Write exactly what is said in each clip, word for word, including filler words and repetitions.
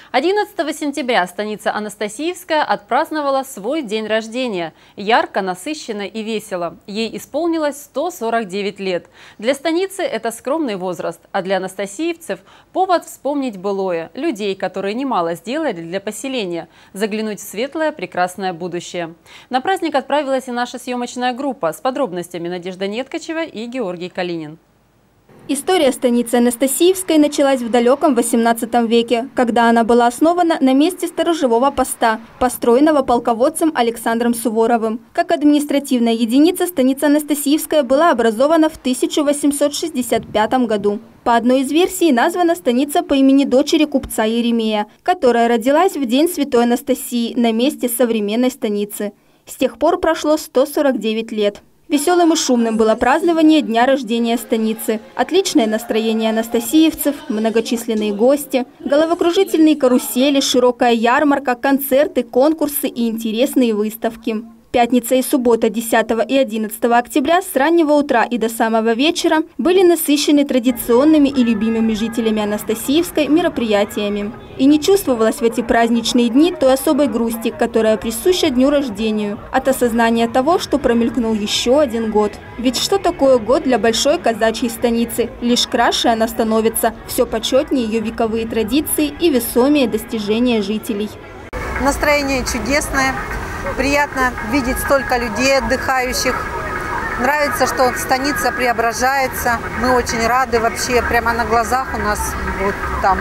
одиннадцатого сентября станица Анастасиевская отпраздновала свой день рождения. Ярко, насыщенно и весело. Ей исполнилось сто сорок девять лет. Для станицы это скромный возраст, а для анастасиевцев – повод вспомнить былое, людей, которые немало сделали для поселения, заглянуть в светлое, прекрасное будущее. На праздник отправилась и наша съемочная группа. С подробностями Надежда Неткачева и Георгий Калинин. История станицы Анастасиевской началась в далеком восемнадцатом веке, когда она была основана на месте сторожевого поста, построенного полководцем Александром Суворовым. Как административная единица, станица Анастасиевская была образована в тысяча восемьсот шестьдесят пятом году. По одной из версий названа станица по имени дочери купца Еремея, которая родилась в день Святой Анастасии на месте современной станицы. С тех пор прошло сто сорок девять лет. Веселым и шумным было празднование дня рождения станицы. Отличное настроение анастасиевцев, многочисленные гости, головокружительные карусели, широкая ярмарка, концерты, конкурсы и интересные выставки. Пятница и суббота десятого и одиннадцатого октября с раннего утра и до самого вечера были насыщены традиционными и любимыми жителями Анастасиевской мероприятиями. И не чувствовалось в эти праздничные дни той особой грусти, которая присуща дню рождения, от осознания того, что промелькнул еще один год. Ведь что такое год для большой казачьей станицы? Лишь краше она становится, все почетнее ее вековые традиции и весомее достижения жителей. Настроение чудесное. Приятно видеть столько людей отдыхающих. Нравится, что станица преображается. Мы очень рады вообще. Прямо на глазах у нас вот там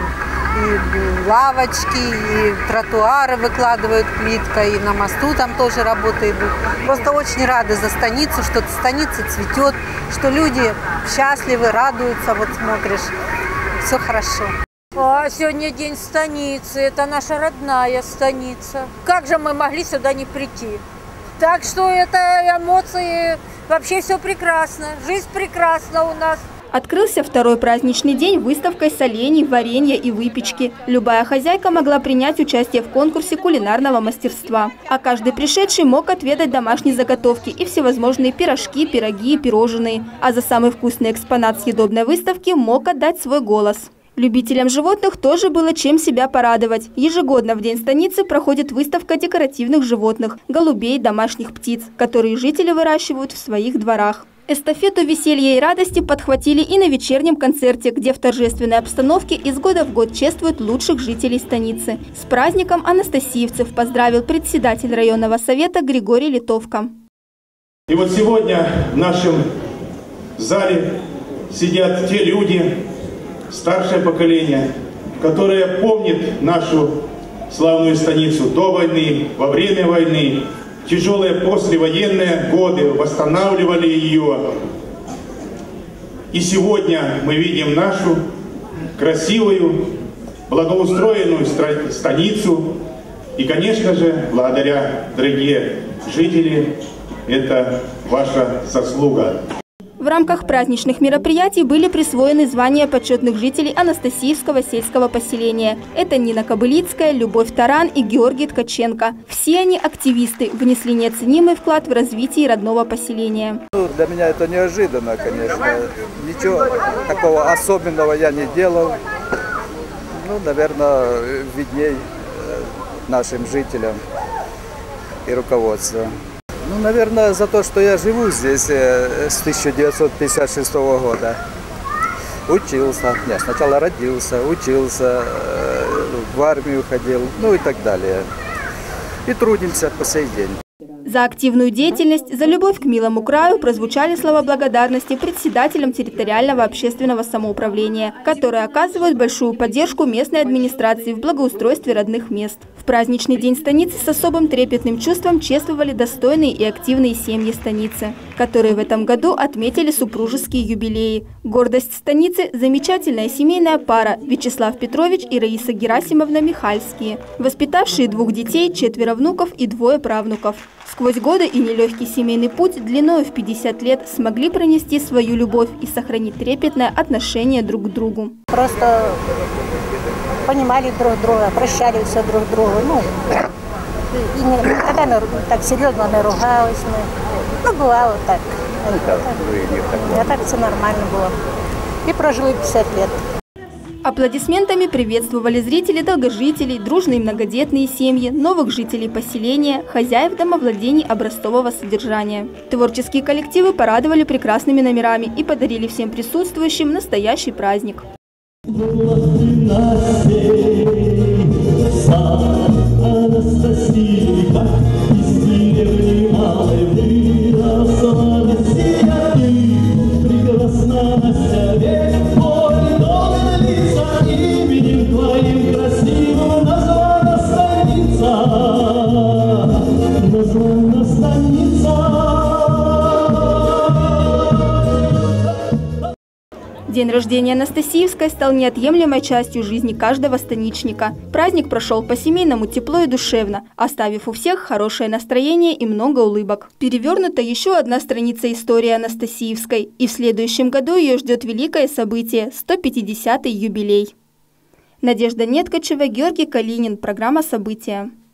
и лавочки, и тротуары выкладывают плиткой, и на мосту там тоже работы идут. Просто очень рады за станицу, что станица цветет, что люди счастливы, радуются. Вот смотришь, все хорошо. А сегодня день станицы, это наша родная станица. Как же мы могли сюда не прийти? Так что это эмоции, вообще все прекрасно, жизнь прекрасна у нас. Открылся второй праздничный день выставкой солений, варенья и выпечки. Любая хозяйка могла принять участие в конкурсе кулинарного мастерства. А каждый пришедший мог отведать домашние заготовки и всевозможные пирожки, пироги и пирожные. А за самый вкусный экспонат съедобной выставки мог отдать свой голос. Любителям животных тоже было чем себя порадовать. Ежегодно в День станицы проходит выставка декоративных животных, голубей, домашних птиц, которые жители выращивают в своих дворах. Эстафету веселья и радости подхватили и на вечернем концерте, где в торжественной обстановке из года в год чествуют лучших жителей станицы. С праздником анастасиевцев поздравил председатель районного совета Григорий Литовка. И вот сегодня в нашем зале сидят те люди, старшее поколение, которое помнит нашу славную станицу до войны, во время войны, тяжелые послевоенные годы, восстанавливали ее. И сегодня мы видим нашу красивую, благоустроенную станицу. И, конечно же, благодаря, дорогие жители, это ваша заслуга. В рамках праздничных мероприятий были присвоены звания почетных жителей Анастасиевского сельского поселения. Это Нина Кобылицкая, Любовь Таран и Георгий Ткаченко. Все они активисты, внесли неоценимый вклад в развитие родного поселения. Для меня это неожиданно, конечно. Ничего такого особенного я не делал. Ну, наверное, видней нашим жителям и руководству. Ну, наверное, за то, что я живу здесь с тысяча девятьсот пятьдесят шестого года. Учился. Нет, сначала родился, учился, в армию ходил, ну и так далее. И трудимся по сей день. За активную деятельность, за любовь к милому краю прозвучали слова благодарности председателям территориального общественного самоуправления, которые оказывают большую поддержку местной администрации в благоустройстве родных мест. В праздничный день станицы с особым трепетным чувством чествовали достойные и активные семьи станицы, которые в этом году отметили супружеские юбилеи. Гордость станицы – замечательная семейная пара Вячеслав Петрович и Раиса Герасимовна Михальские, воспитавшие двух детей, четверо внуков и двое правнуков. Сквозь годы и нелегкий семейный путь длиной в пятьдесят лет смогли пронести свою любовь и сохранить трепетное отношение друг к другу. Просто понимали друг друга, прощали все друг другу. Ну, и никогда так серьезно не ругались. Ну, бывало так. А так все нормально было. И прожили пятьдесят лет. Аплодисментами приветствовали зрители долгожителей, дружные многодетные семьи, новых жителей поселения, хозяев домовладений образцового содержания. Творческие коллективы порадовали прекрасными номерами и подарили всем присутствующим настоящий праздник. День рождения Анастасиевской стал неотъемлемой частью жизни каждого станичника. Праздник прошел по-семейному тепло и душевно, оставив у всех хорошее настроение и много улыбок. Перевернута еще одна страница истории Анастасиевской, и в следующем году ее ждет великое событие – сто пятидесятый юбилей. Надежда Неткачева, Георгий Калинин. Программа «События».